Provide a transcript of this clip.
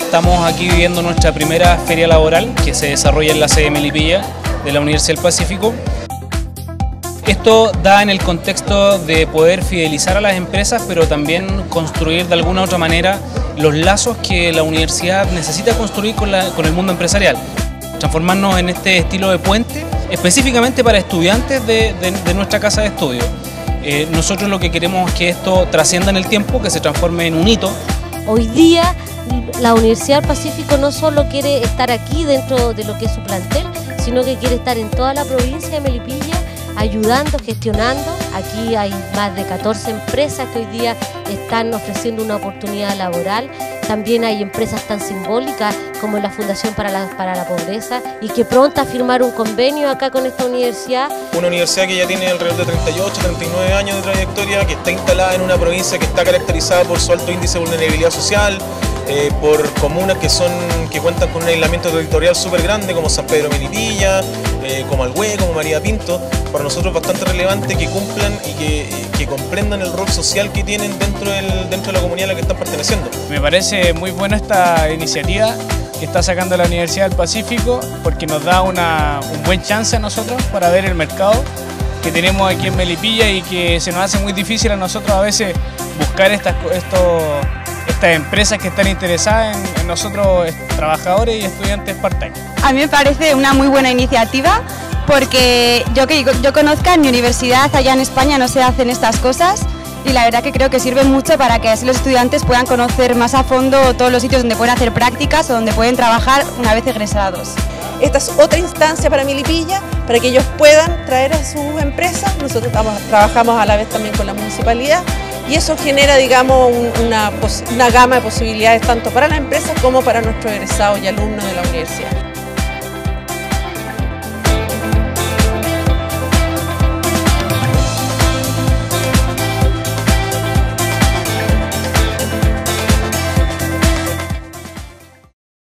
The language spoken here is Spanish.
estamos aquí viviendo nuestra primera feria laboral que se desarrolla en la sede de Melipilla de la Universidad del Pacífico. Esto da en el contexto de poder fidelizar a las empresas, pero también construir de alguna u otra manera los lazos que la universidad necesita construir con el mundo empresarial. Transformarnos en este estilo de puente, específicamente para estudiantes de nuestra casa de estudio. Nosotros lo que queremos es que esto trascienda en el tiempo, que se transforme en un hito. Hoy día la Universidad del Pacífico no solo quiere estar aquí dentro de lo que es su plantel, sino que quiere estar en toda la provincia de Melipilla, ayudando, gestionando. Aquí hay más de 14 empresas que hoy día están ofreciendo una oportunidad laboral. También hay empresas tan simbólicas como la Fundación para la Pobreza y que pronto a firmar un convenio acá con esta universidad. Una universidad que ya tiene alrededor de 38, 39 años de trayectoria, que está instalada en una provincia que está caracterizada por su alto índice de vulnerabilidad social, por comunas que cuentan con un aislamiento territorial súper grande como San Pedro Melipilla, como Alhué, como María Pinto. Para nosotros es bastante relevante que cumplan y que comprendan el rol social que tienen dentro de la comunidad a la que están perteneciendo. Me parece muy buena esta iniciativa que está sacando la Universidad del Pacífico, porque nos da un buen chance a nosotros para ver el mercado que tenemos aquí en Melipilla y que se nos hace muy difícil a nosotros a veces buscar estas empresas que están interesadas en nosotros trabajadores y estudiantes part-time. A mí me parece una muy buena iniciativa porque yo conozca en mi universidad allá en España no se hacen estas cosas y la verdad que creo que sirve mucho para que así los estudiantes puedan conocer más a fondo todos los sitios donde pueden hacer prácticas o donde pueden trabajar una vez egresados. Esta es otra instancia para Melipilla, para que ellos puedan traer a sus empresas. Nosotros trabajamos a la vez también con la municipalidad y eso genera, digamos, una gama de posibilidades tanto para las empresas como para nuestros egresados y alumnos de la universidad.